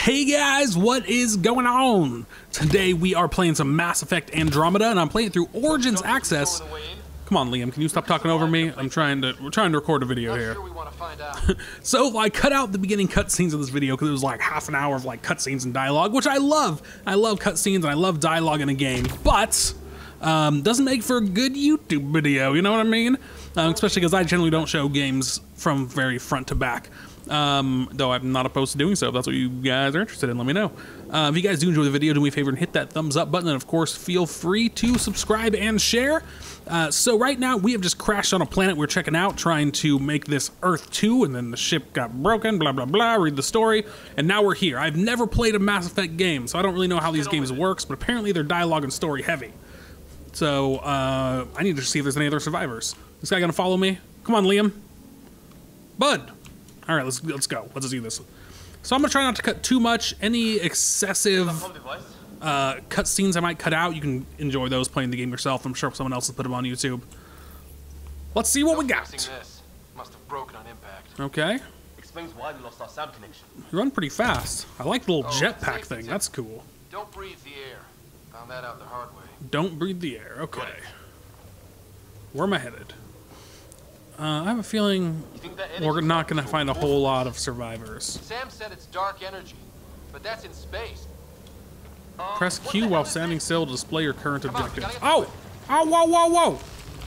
Hey guys, what is going on? Today we are playing some Mass Effect Andromeda, and I'm playing through Origins Access. Come on, Liam, can you stop talking over me? We're trying to record a video here. So I cut out the beginning cutscenes of this video because it was like half an hour of like cutscenes and dialogue, which I love. I love cutscenes and I love dialogue in a game, but doesn't make for a good YouTube video. You know what I mean? Especially because I generally don't show games from very front to back. Though I'm not opposed to doing so. If that's what you guys are interested in, let me know. If you guys do enjoy the video, do me a favor and hit that thumbs up button, and of course feel free to subscribe and share. So right now we have just crashed on a planet we're checking out, trying to make this Earth 2, and then the ship got broken, blah blah blah, read the story, and now we're here. I've never played a Mass Effect game, so I don't really know how these games works, but apparently they're dialogue and story heavy. So I need to see if there's any other survivors. This guy gonna follow me? Come on, Liam. Bud. All right, let's go. Let's do this. So I'm gonna try not to cut too much. Any excessive cutscenes I might cut out. You can enjoy those playing the game yourself. I'm sure someone else has put them on YouTube. Let's see what we got. Must have broken on impact. Okay. Explains why we lost our sound connection. You run pretty fast. I like the little jetpack thing. That's cool. Don't breathe the air. Found that out the hard way. Don't breathe the air. Okay. Where am I headed? I have a feeling we're not going to find a whole lot of survivors. Sam said it's dark energy, but that's in space. Press Q while standing still to display your current objective. Oh! Oh, whoa, whoa, whoa!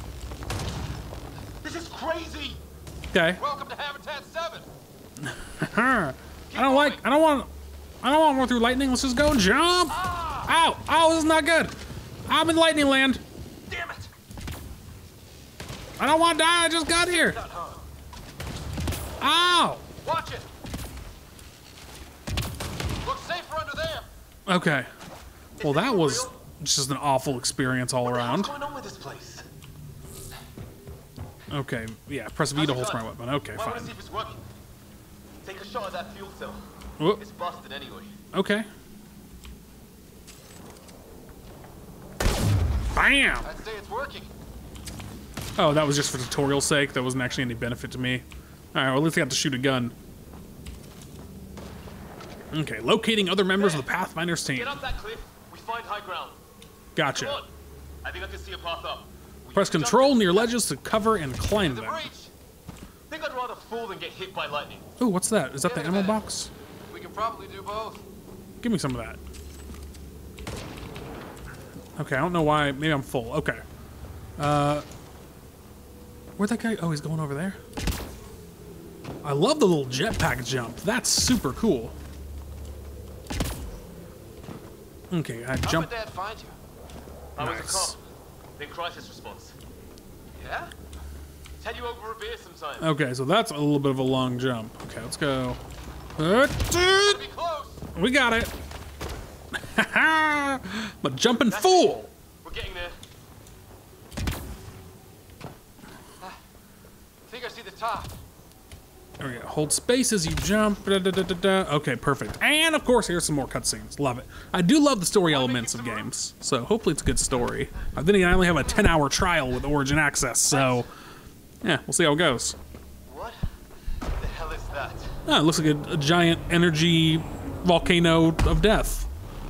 This is crazy! Okay. Welcome to Habitat 7! I don't want to go through lightning. Let's just go and jump! Ow! Oh, this is not good! I'm in lightning land! Damn it! I don't want to die, I just got here! Ow! Watch it! Looks safer under there! Okay. Well, that was just an awful experience all around. What's going on with this place? Okay, yeah, press V to hold my weapon. Okay, Well, I fine. want to see if it's working. Take a shot at that fuel cell. Whoop. It's busted anyway. Okay. Bam! I'd say it's working. Oh, that was just for tutorial's sake. That wasn't actually any benefit to me. Alright, well, at least I got to shoot a gun. Okay, locating other members of the Pathfinder's team. Get up that cliff. We find high ground. Gotcha. Come on. I think I can see a path up. Press control near ledges to cover and climb The them. breach. Think I'd rather fall than get hit by lightning. Ooh, what's that? Is that the ammo box? We can probably do both. Give me some of that. Okay, I don't know why. Maybe I'm full. Okay. Where'd that guy? Oh, he's going over there. I love the little jetpack jump. That's super cool. Okay, I jump. How did Dad find you? I was a cop. Then crisis response. Yeah? Tell you over a beer sometime. Okay, so that's a little bit of a long jump. Okay, let's go. Be close. We got it. I'm a jumping fool. We're getting there. I think I see the top. There we go. Hold space as you jump. Da, da, da, da, da. Okay, perfect. And of course, here's some more cutscenes. Love it. I do love the story elements of games, so hopefully it's a good story. Then again, I only have a 10-hour trial with Origin Access, so yeah, we'll see how it goes. What the hell is that? Oh, it looks like a giant energy volcano of death.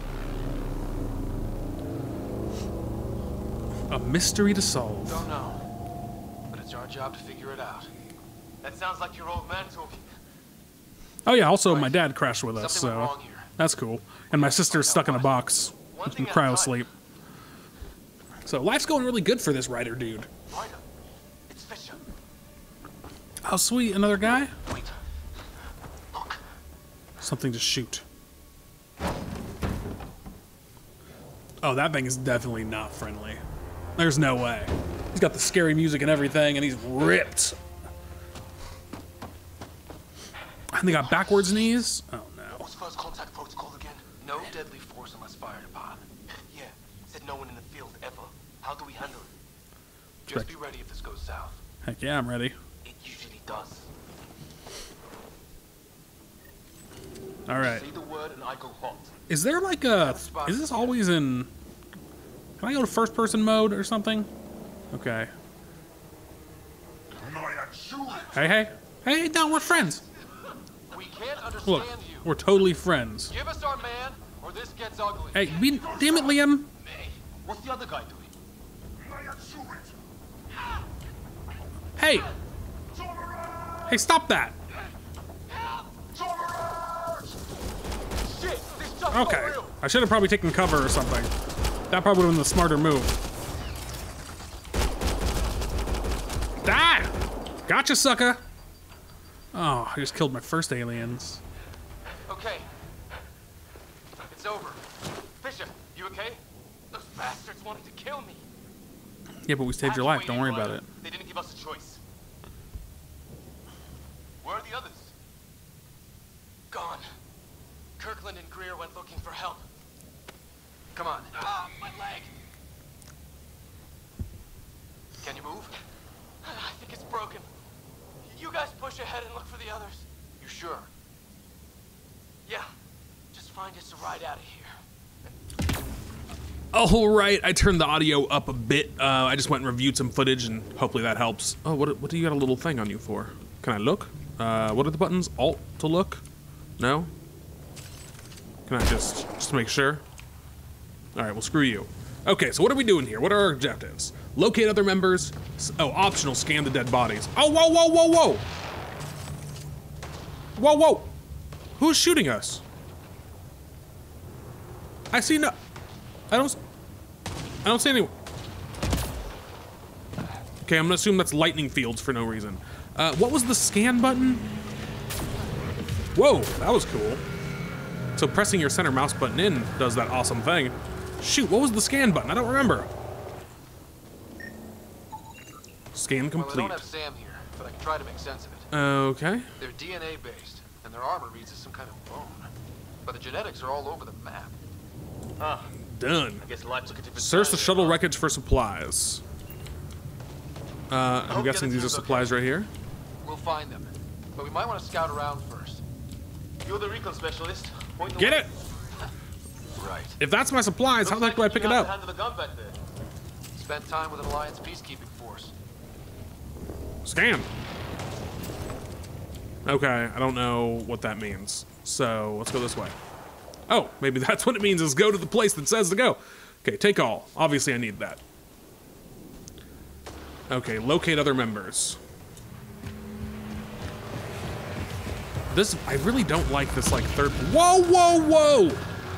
A mystery to solve. Don't know, but it's our job to figure it out. That sounds like your old man talking. Oh yeah, also my dad crashed with us, Something went so wrong here. that's cool. And my sister's stuck in a box in cryo sleep. So life's going really good for this writer dude. Ryder, it's Fisher. Oh sweet, another guy? Wait. Look. Something to shoot. Oh, that thing is definitely not friendly. There's no way. He's got the scary music and everything, and he's ripped. And they got backwards knees? Oh no. What's first contact protocol again? No deadly force unless fired upon. Yeah, said no one in the field ever. How do we handle it? Just be ready if this goes south. Heck yeah, I'm ready. It usually does. Alright. Say the word and I go hot. Is there like a... Is this always in... Can I go to first person mode or something? Okay. Hey, hey. Hey, no, we're friends. We can't understand Look, you. We're totally friends. Give us our man, or this gets ugly. Hey, damn it, Liam. What's the other guy doing? Hey. Hey, stop that. Shit, this stuff's Okay. so real. I should have probably taken cover or something. That probably would have been the smarter move. Die! Gotcha, sucker. Oh, I just killed my first aliens. Okay. It's over. Fisher, you okay? Those bastards wanted to kill me. Yeah, but we saved your life. Don't worry about it. They didn't give us a choice. Where are the others? Gone. Kirkland and Greer went looking for help. Come on. Ah, my leg! Can you move? I think it's broken. You guys push ahead and look for the others. You sure? Yeah. Just find us a ride out of here. All right, I turned the audio up a bit. I just went and reviewed some footage, and hopefully that helps. Oh, what do you got a little thing on you for? Can I look? What are the buttons? Alt to look? No? Can I just make sure? All right, well, screw you. Okay, so what are we doing here? What are our objectives? Locate other members. Oh, optional, scan the dead bodies. Oh, whoa, whoa, whoa, whoa! Whoa, whoa! Who's shooting us? I see no... I don't see anyone. Okay, I'm gonna assume that's lightning fields for no reason. What was the scan button? Whoa, that was cool. So pressing your center mouse button in does that awesome thing. Shoot, what was the scan button? I don't remember. Scan complete. Well, I don't have Sam here, but I can try to make sense of it. Okay. They're DNA based, and their armor reads as some kind of bone. But the genetics are all over the map. Ah, Done. I guess life took a different Search turn the here, shuttle huh? wreckage for supplies. I'm guessing these are supplies right here. We'll find them, but we might want to scout around first. You're the recon specialist. Point the Get way. it! Right. If that's my supplies, how the heck do I pick it up? Hand of the gun back there. Spent time with an Alliance peacekeeping force. Scan. Okay, I don't know what that means. So let's go this way. Oh, maybe that's what it means is go to the place that says to go. Okay, take all. Obviously I need that. Okay, locate other members. This, I really don't like this like third, whoa, whoa, whoa!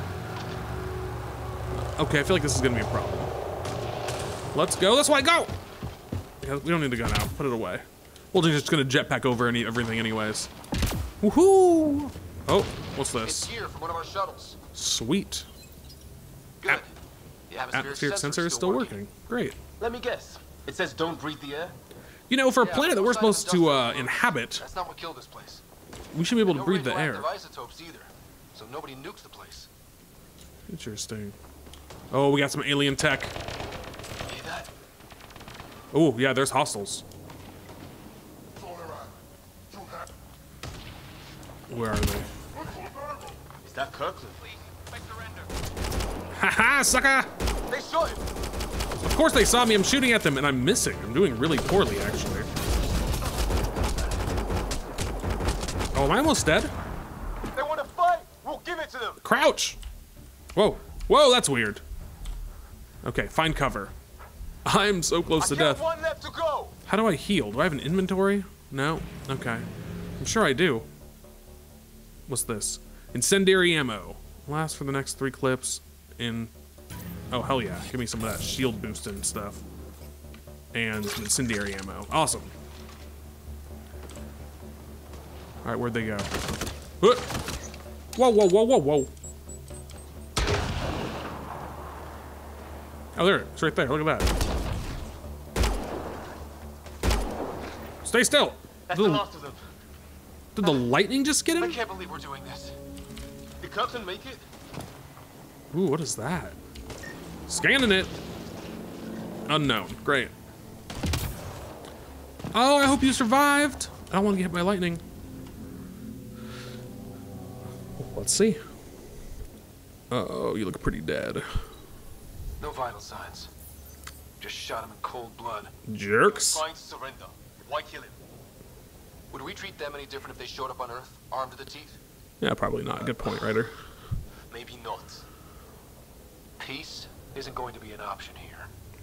Okay, I feel like this is gonna be a problem. Let's go this way, go! Yeah, we don't need the gun out, put it away. We're just gonna jetpack over everything anyways. Woohoo! Oh, what's It's this? here from one of our shuttles. Sweet. Good. The Atmospheric sensor is still working. Great. Let me guess. It says don't breathe the air. You know, for a Yeah, planet that no we're sign of supposed to industrial inhabit, That's not what killed this place. we should be able to No breathe the air. radioactive isotopes either, so nobody nukes the place. Interesting. Oh, we got some alien tech. See that? Oh, yeah, there's hostiles. Where are they? Is that Kirkland? Please, make surrender. Haha, sucker! They shot him. Of course they saw me, I'm shooting at them, and I'm missing. I'm doing really poorly, actually. Oh, am I almost dead? They want to fight. We'll give it to them. Crouch! Whoa. Whoa, that's weird. Okay, find cover. I'm so close to death. One left to go. How do I heal? Do I have an inventory? No? Okay. I'm sure I do. What's this? Incendiary ammo. Last for the next 3 clips in... Oh, hell yeah. Give me some of that shield boosting stuff. And incendiary ammo. Awesome. Alright, where'd they go? Whoa, whoa, whoa, whoa, whoa. Oh, there. It's right there. Look at that. Stay still. That's the last of them. Did the lightning just get I him? can't believe we're doing this. Did Kirkland make it? Ooh, what is that? Scanning it. Unknown. Great. Oh, I hope you survived. I don't want to get hit by lightning. Let's see. Uh-oh, you look pretty dead. No vital signs. Just shot him in cold blood. Jerks. Trying to surrender. Why kill him? Would we treat them any different if they showed up on Earth, armed to the teeth? Yeah, probably not. Good point, Ryder. Maybe not. Peace isn't going to be an option here.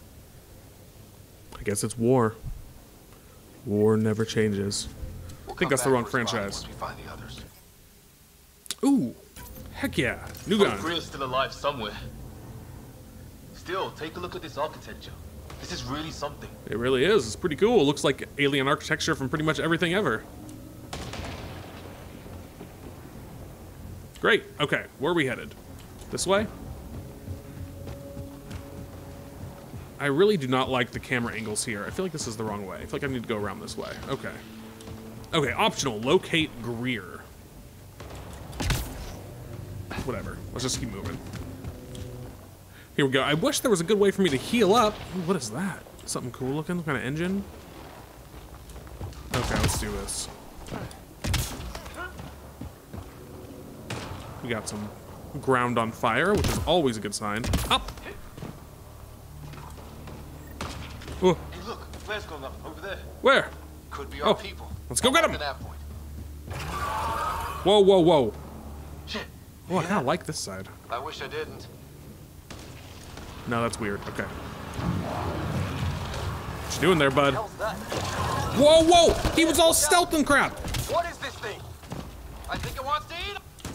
I guess it's war. War never changes. I think that's the wrong franchise. Once we find the others. Ooh, heck yeah. New gun. Greer's still alive somewhere. Still, take a look at this architecture. This is really something. It really is. It's pretty cool. It looks like alien architecture from pretty much everything ever. Great. Okay, where are we headed? This way? I really do not like the camera angles here. I feel like this is the wrong way. I feel like I need to go around this way. Okay. Okay, optional. Locate Greer. Whatever. Let's just keep moving. Here we go. I wish there was a good way for me to heal up. Ooh, what is that? Something cool looking? What kind of engine? Okay, let's do this. We got some ground on fire, which is always a good sign. Up! Oh. Hey, look, the flare's going up over there. Where? Could be our people. Let's go get him! To that point. Whoa, whoa, whoa. Shit. Oh, I kinda like this side. I wish I didn't. No, that's weird. Okay. What you doing there, bud? What the hell's that? Whoa, whoa! He was all stealth and crap! What is this thing? I think it wants to eat.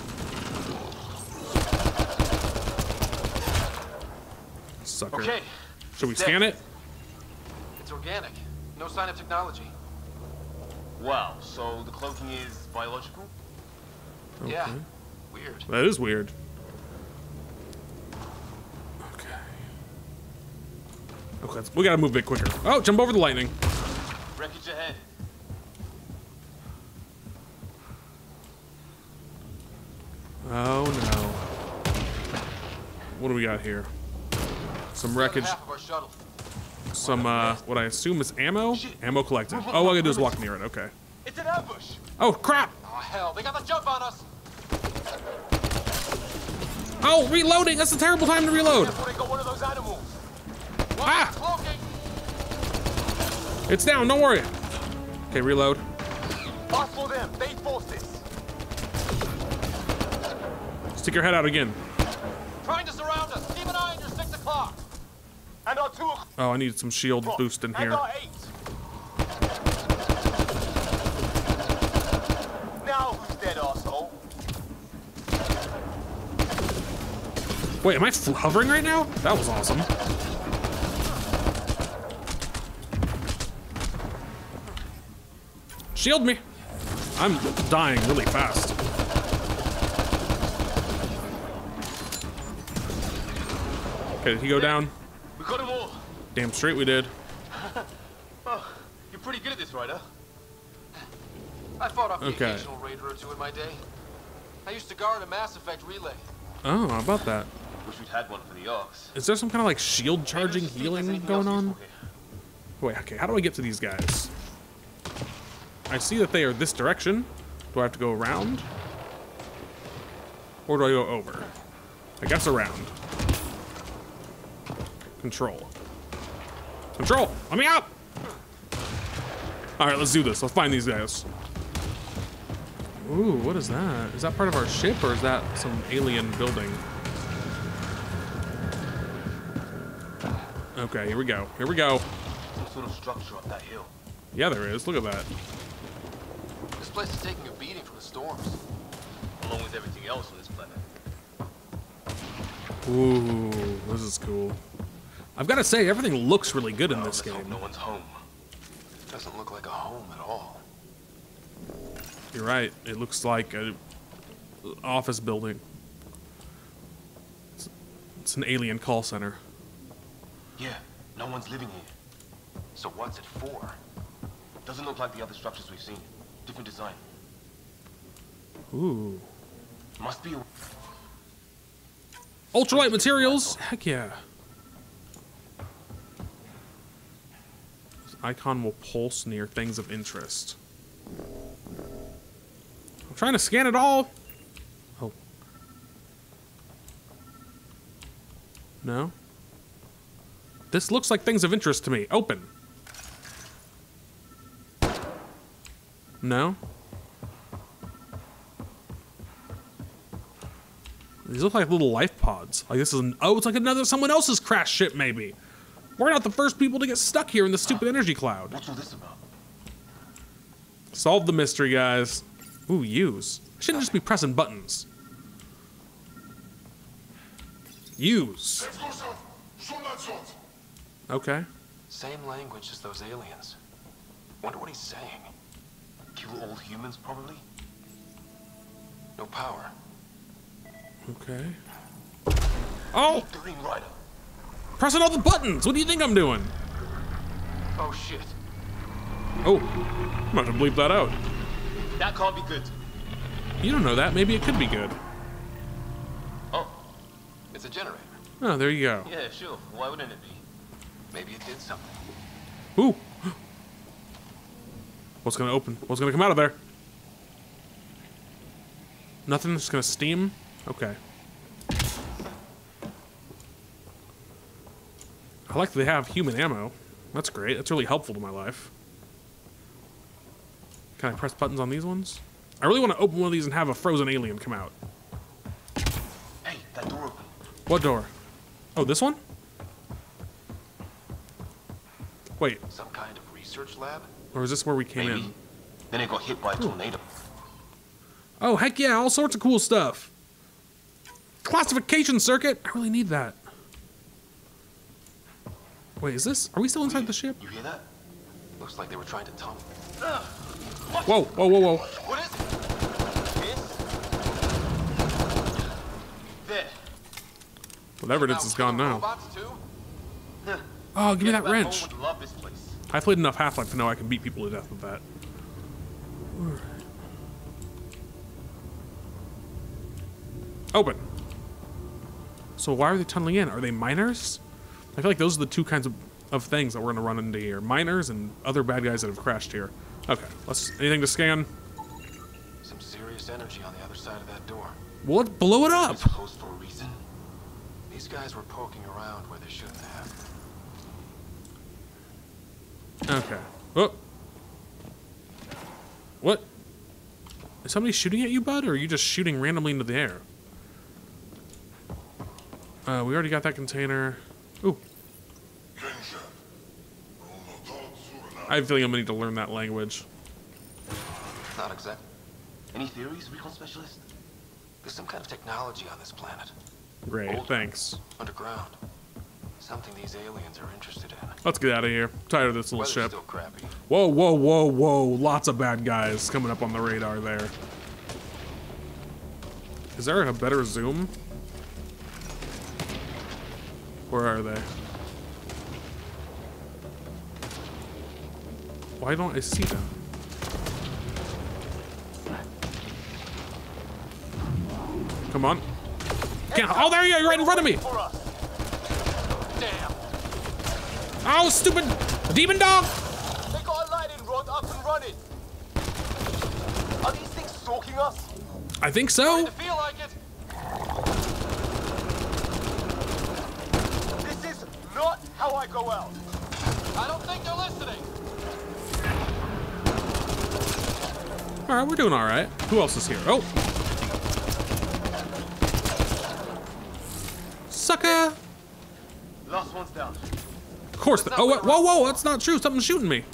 Sucker. Okay. Should we scan it? It's organic. No sign of technology. Wow, so the cloaking is biological? Yeah. Weird. That is weird. Okay. Okay, we gotta move a bit quicker. Oh, jump over the lightning. Wreckage ahead. Oh no. What do we got here? Some wreckage. Half of our shuttle. Some, what I assume is ammo? Ammo collected. Oh, all I gotta do is walk near it. Okay. It's an ambush. Oh, crap! Oh hell, they got the jump on us. Oh, reloading! That's a terrible time to reload! That's when they got one of those animals. Ah! Cloaking. It's down, don't worry. Okay, reload. Pass for them. Base forces. Stick your head out again. Trying to surround us. Keep an eye on your 6 o'clock. And our 2 Oh, I need some shield boost in and here. our 8. Now who's dead, arsehole? Wait, am I hovering right now? That was awesome. Shield me! I'm dying really fast. Okay, did he go down? We got them all. Damn straight we did. Oh, you're pretty good at this, Ryder. I fought off the Okay. occasional raider or two in my day. I used to guard a Mass Effect relay. Oh, how about that? Wish we'd had one for the Arcs. Is there some kind of like shield charging Maybe let's just see if there's healing anything going else on? useful here. Wait, okay, how do I get to these guys? I see that they are this direction. Do I have to go around? Or do I go over? I guess around. Control. Control! Let me out! Alright, let's do this. Let's find these guys. Ooh, what is that? Is that part of our ship or is that some alien building? Okay, here we go. Here we go. Some sort of structure up that hill. Yeah, there is. Look at that. This place is taking a beating from the storms. Along with everything else on this planet. Ooh, this is cool. I've got to say, everything looks really good in this Let's hope game. no one's home. Doesn't look like a home at all. You're right. It looks like a office building. It's an alien call center. Yeah, no one's living here. So what's it for? Doesn't look like the other structures we've seen. Different design. Ooh. Must be a... Ultralight materials. Heck yeah. This icon will pulse near things of interest. I'm trying to scan it all. Oh. No. This looks like things of interest to me. Open. No. These look like little life pods. Like this is oh, it's like another someone else's crash ship maybe. We're not the first people to get stuck here in the stupid energy cloud. What's all this about? Solve the mystery, guys. Ooh, use. I shouldn't just be pressing buttons. Use. Okay. Same language as those aliens. Wonder what he's saying. Kill all humans, probably? No power. Okay. Oh! Green Rider. Pressing all the buttons! What do you think I'm doing? Oh shit. Oh. I'm about to bleep that out. That can't be good. You don't know that. Maybe it could be good. Oh. It's a generator. Oh, there you go. Yeah, sure. Why wouldn't it be? Maybe it did something. Ooh. What's gonna open? What's gonna come out of there? Nothing? Just gonna steam? Okay. I like that they have human ammo. That's great. That's really helpful to my life. Can I press buttons on these ones? I really want to open one of these and have a frozen alien come out. Hey, that door open. What door? Oh, this one? Wait, Some kind of research lab? or is this where we came Maybe. in? Then it got hit by a tornado. Oh, heck yeah, all sorts of cool stuff. Classification circuit. I really need that. Wait, is this? Are we still inside the ship? You hear that? Looks like they were trying to tunnel. Whoa, whoa, whoa, whoa. What is it? There. Whatever it is, it's gone now. Robots too? Oh, give me that Back wrench. home would love this place. I played enough Half-Life to know I can beat people to death with that. Open. So why are they tunneling in? Are they miners? I feel like those are the two kinds of things that we're gonna run into here. Miners and other bad guys that have crashed here. Okay, anything to scan? Some serious energy on the other side of that door. Well, let's blow it up. It's closed for a reason. These guys were poking around where they shouldn't have. Okay. Oh. What? Is somebody shooting at you, bud, or are you just shooting randomly into the air? We already got that container. Ooh. I have a feeling I'm gonna need to learn that language. Not exactly. Any theories, recon specialist? There's some kind of technology on this planet. Great, thanks. Underground. Something these aliens are interested in. Let's get out of here. I'm tired of this little Weather's ship. still crappy. Whoa, whoa, whoa, whoa. Lots of bad guys coming up on the radar there. Is there a better zoom? Where are they? Why don't I see them? Come on. Oh, there you are. You're right in front of me. Damn! Oh, stupid demon dog. They got a lightning rod up and running. Are these things stalking us? I think so. I feel like it. This is not how I go out. I don't think they're listening. All right, we're doing all right. Who else is here? Oh. Sucker. Last one's down. Of course. Oh, whoa, whoa. That's not true. Something's shooting me.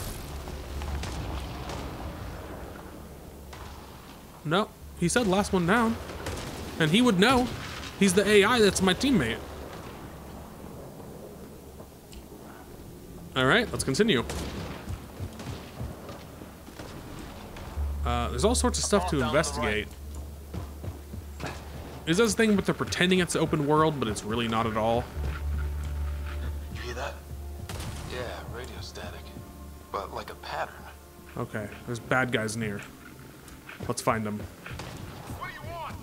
No. He said last one down. And he would know. He's the AI that's my teammate. All right, let's continue. There's all sorts of stuff to investigate. Is this thing but they're pretending it's open world, but it's really not at all? You hear that? Yeah, radio static. But like a pattern. Okay, there's bad guys near. Let's find them. What do you want?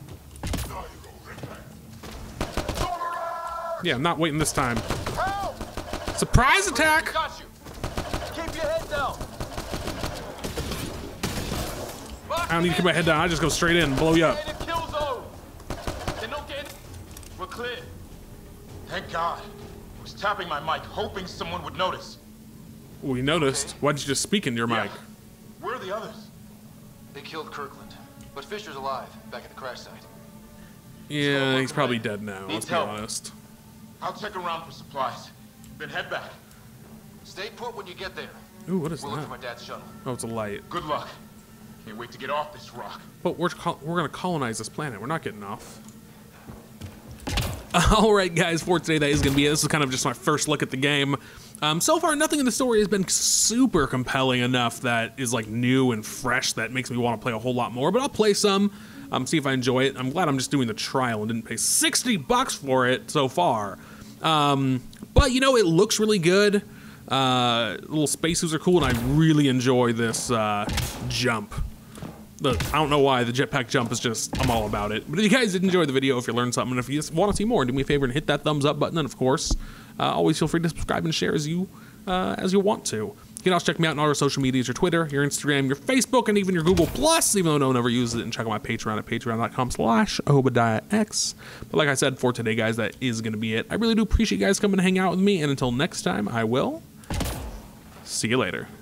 Yeah, I'm not waiting this time. Help! Surprise attack! Got you. Keep your head down. I don't need to keep my head down. I just go straight in and blow you up. Kill zone. They're not getting. We're clear. Thank God. I was tapping my mic, hoping someone would notice. We noticed. Why'd you just speak into your mic? Where are the others? They killed Kirkland, but Fisher's alive, back at the crash site. Yeah, he's probably dead now, let's be help. honest. I'll check around for supplies, then head back. Stay put when you get there. Ooh, what is We'll look for that? my dad's shuttle. Oh, it's a light. Good luck. Can't wait to get off this rock. But we're gonna colonize this planet. We're not getting off. All right, guys, for today, that is gonna be it. This is kind of just my first look at the game. So far, nothing in the story has been super compelling enough that is like new and fresh that makes me want to play a whole lot more. But I'll play some, see if I enjoy it. I'm glad I'm just doing the trial and didn't pay $60 for it so far. But you know, it looks really good. Little spacesuits are cool, and I really enjoy this jump. I don't know why, the jetpack jump is just, I'm all about it. But if you guys did enjoy the video, if you learned something, and if you just want to see more, do me a favor and hit that thumbs up button, and of course, always feel free to subscribe and share as you want to. You can also check me out on all our social medias, your Twitter, your Instagram, your Facebook, and even your Google+, even though no one ever uses it, and check out my Patreon at patreon.com/ObediahX. But like I said, for today, guys, that is going to be it. I really do appreciate you guys coming to hang out with me, and until next time, I will see you later.